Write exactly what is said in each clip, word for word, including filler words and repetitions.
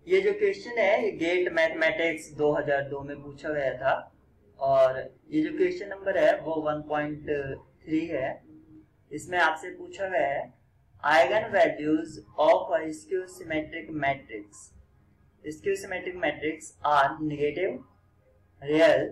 ये जो क्वेश्चन है ये गेट मैथमेटिक्स दो हज़ार दो में पूछा गया था और ये जो क्वेश्चन नंबर है वो वन पॉइंट थ्री है। इसमें आपसे पूछा गया है eigen values of a skew symmetric matrix. Skew symmetric matrix are negative, real,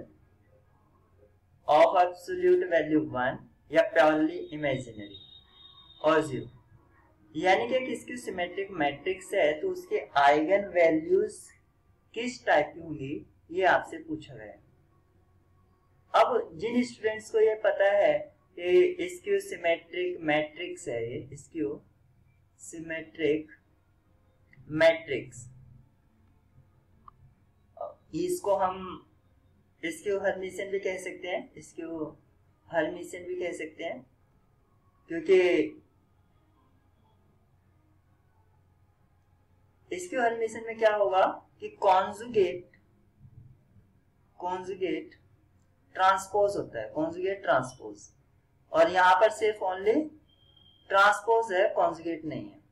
of absolute value one या प्योरली इमेजिनरी और जीरो। यानी कि किसकी सिमेट्रिक मैट्रिक्स है तो उसके आइगन वैल्यूज किस टाइप की होंगी ये आपसे पूछा गया है। अब जिन स्टूडेंट्स को ये पता है कि स्क्यू सिमेट्रिक मैट्रिक्स है, ये स्क्यू सिमेट्रिक मैट्रिक्स, इसको हम स्क्यू-हर्मिशियन भी कह सकते हैं, स्क्यू-हर्मिशियन भी कह सकते हैं, क्योंकि स्क्यू-हर्मिशियन में क्या होगा कि कॉन्जुगेट कॉन्जुगेट ट्रांसपोज होता है, कॉन्जुगेट ट्रांसपोज, और यहां पर सिर्फ ओनली ट्रांसपोज है, कॉन्जुगेट नहीं है।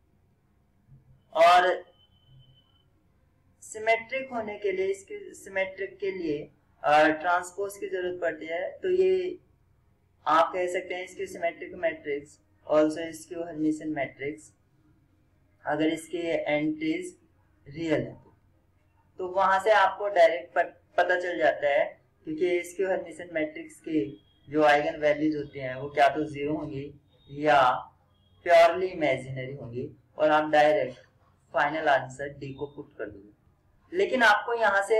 और सिमेट्रिक होने के लिए, इसके सिमेट्रिक के लिए ट्रांसपोज की जरूरत पड़ती है। तो ये आप कह सकते हैं skew symmetric matrix also skew Hermitian matrix अगर इसके एंट्रीज रियल है तो, तो वहां से आपको डायरेक्ट पता चल जाता है, क्योंकि स्क्यू-हर्मिशियन मैट्रिक्स की जो आइगन वैल्यूज होती हैं वो क्या तो जीरो होंगी या प्योरली इमेजिनरी होंगी, और आप डायरेक्ट फाइनल आंसर डी को पुट कर दोगे। लेकिन आपको यहां से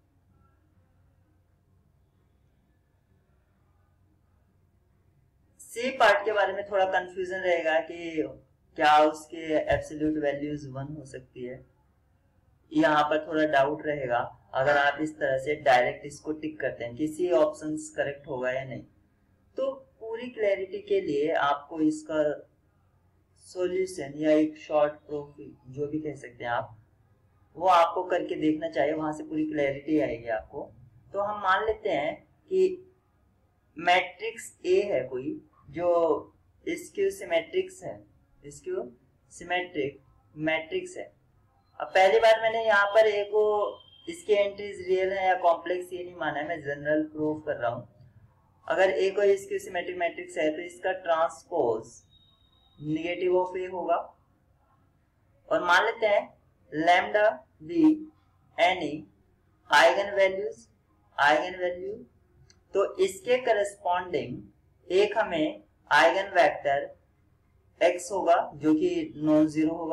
सी पार्ट के बारे में थोड़ा कंफ्यूजन रहेगा कि क्या उसके एब्सोल्यूट वैल्यूज वन हो सकती है, यहाँ पर थोड़ा डाउट रहेगा अगर आप इस तरह से डायरेक्ट इसको टिक करते हैं कि सी ऑप्शन करेक्ट होगा या नहीं। तो पूरी क्लैरिटी के लिए आपको इसका सॉल्यूशन या एक शॉर्ट प्रूफ जो भी कह सकते हैं आप, वो आपको करके देखना चाहिए, वहां से पूरी क्लैरिटी आएगी आपको। तो हम मान लेते हैं कि मैट्रिक्स ए है कोई जो स्क्यू सिमेट्रिक्स है, स्क्यू सिमेट्रिक मैट्रिक्स है। अब पहली बार मैंने यहाँ पर ए को इसके एंट्रीज रियल है या कॉम्प्लेक्स ये नहीं माना है, मैं जनरल प्रूफ कर रहा हूँ। अगर ए को स्क्यू सिमेट्रिक मैट्रिक्स है तो इसका ट्रांसपोज नेगेटिव ऑफ ए होगा, और मान लेते हैं lambda be any eigenvalues eigenvalue, तो इसके करस्पॉन्डिंग एक हमें आइगन वेक्टर x होगा जो कि नॉन जीरो होगा।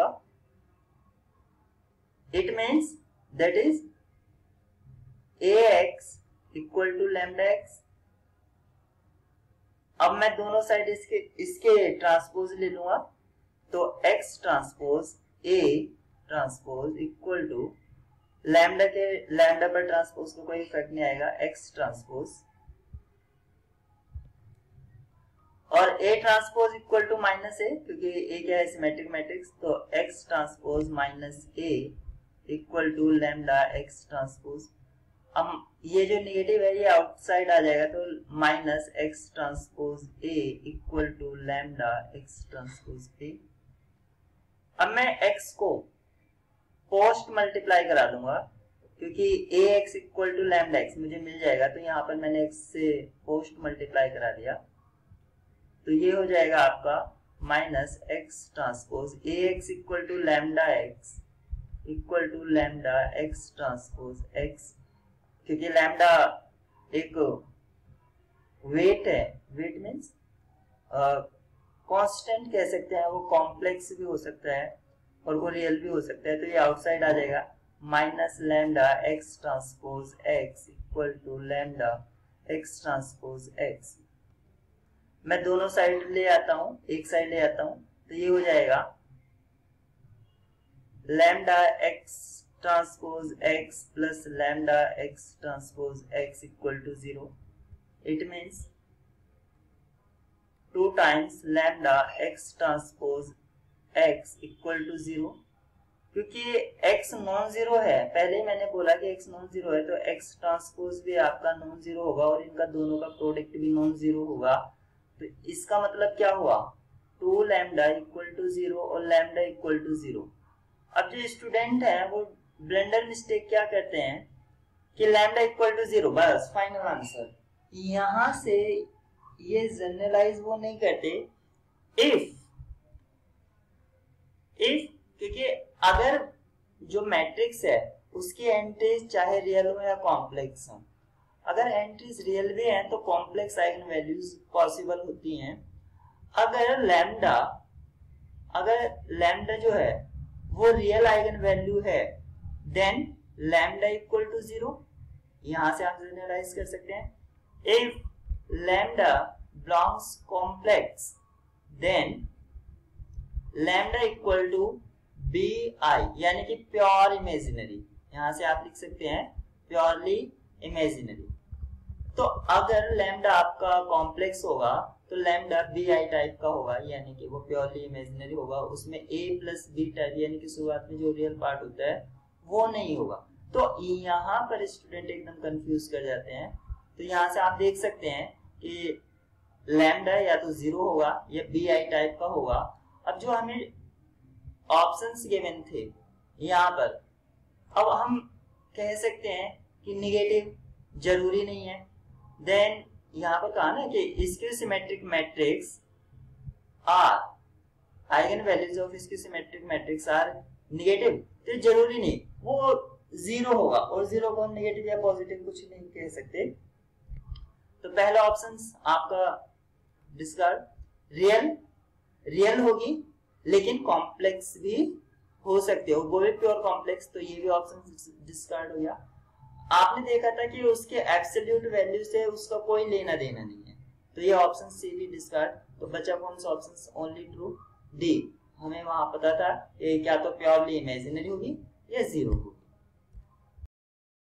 It means that is ax equal to lambda x. अब मैं दोनों साइड इसके इसके ट्रांसपोज ले लूंगा, तो x transpose a transpose equal to lambda के लैम्डा पर ट्रांसपोज को कोई इफेक्ट नहीं आएगा, x ट्रांसपोज, और A transpose equal to minus A, क्योंकि A क्या है सिमेट्रिक मैट्रिक्स, तो X transpose minus A equal to lambda X transpose. अब ये जो नेगेटिव है ये आउटसाइड आ जाएगा, तो minus X transpose A equal to lambda X transpose A। अब मैं X को पोस्ट मल्टीप्लाई करा दूंगा, क्योंकि Ax equal to lambda X मुझे मिल जाएगा, तो यहाँ पर मैंने X से पोस्ट मल्टीप्लाई करा दिया, तो ये हो जाएगा आपका minus X transpose A X equal to lambda X equal to lambda X transpose X, क्योंकि लैम्डा एक वेट है, वेट मीन्स कांस्टेंट कह सकते हैं, वो कॉम्प्लेक्स भी हो सकता है और वो रियल भी हो सकता है, तो ये आउटसाइड आ जाएगा minus lambda X transpose X equal to lambda X transpose X. मैं दोनों साइड ले आता हूं, एक साइड ले आता हूं, तो ये हो जाएगा lambda X transpose X plus lambda X transpose X equal to zero. It means two times lambda X transpose X equal to zero, क्योंकि x नॉन जीरो है, पहले ही मैंने बोला कि x नॉन जीरो है, तो x ट्रांसपोज भी आपका नॉन जीरो होगा और इनका दोनों का प्रोडक्ट भी नॉन जीरो होगा। तो इसका मतलब क्या हुआ, two lambda equal to zero और लैम्डा इक्वल टू जीरो, अब जो स्टूडेंट है वो ब्लेंडर मिस्टेक क्या करते हैं कि लैम्डा इक्वल टू जीरो, बस फाइनल आंसर। यहां से ये जनरलाइज वो नहीं करते इफ इफ क्योंकि अगर जो मैट्रिक्स है उसकी एंट्रीज चाहे रियल हो या कॉम्प्लेक्स हो, अगर एंट्रीज रियल भी हैं तो कॉम्प्लेक्स आइगन वैल्यूज पॉसिबल होती हैं। अगर लैम्डा अगर लैम्डा जो है वो रियल आइगन वैल्यू है then lambda equal to zero. यहां से आप जनरलाइज कर सकते हैं if lambda belongs complex then lambda equal to B I, यानी कि प्योर इमेजिनरी। यहां से आप लिख सकते हैं प्योरली इमेजिनरी। तो अगर लैम्डा आपका कॉम्प्लेक्स होगा तो लैम्डा बी आई टाइप का होगा, यानी कि वो प्योरली इमेजिनरी होगा। उसमें ए प्लस बी टाइप यानी कि शुरुआत में जो रियल पार्ट होता है वो नहीं होगा। तो यहाँ पर स्टूडेंट एकदम कंफ्यूज कर जाते हैं। तो यहाँ से आप देख सकते हैं कि लैम्डा या तो जीरो होगा या बी आई टाइप का होगा। अब जो हमें ऑप्शंस गिवन थे यहाँ पर, अब हम कह सकते हैं कि निगेटिव जरूरी नहीं है। देन यहाँ पर कहा ना कि skew symmetric matrix are eigen values of skew symmetric matrix are negative, तो जरूरी नहीं वो जीरो होगा, और जीरो को हम निगेटिव या पॉजिटिव कुछ नहीं कह सकते। तो पहला ऑप्शन आपका डिस्कार्ड। रियल रियल होगी लेकिन कॉम्प्लेक्स भी हो सकते हो, वो भी प्योर कॉम्प्लेक्स, तो ये भी ऑप्शन डिस्कार्ड हो गया। आपने देखा था कि उसके एब्सोल्यूट वैल्यू से उसका कोई लेना देना नहीं है, तो ये ऑप्शन सी भी डिस्कार्ड। तो बचा कौन सा ऑप्शन? Only true D. हमें वहां पता था ये क्या तो प्योरली इमेजिनरी होगी या जीरो होगी।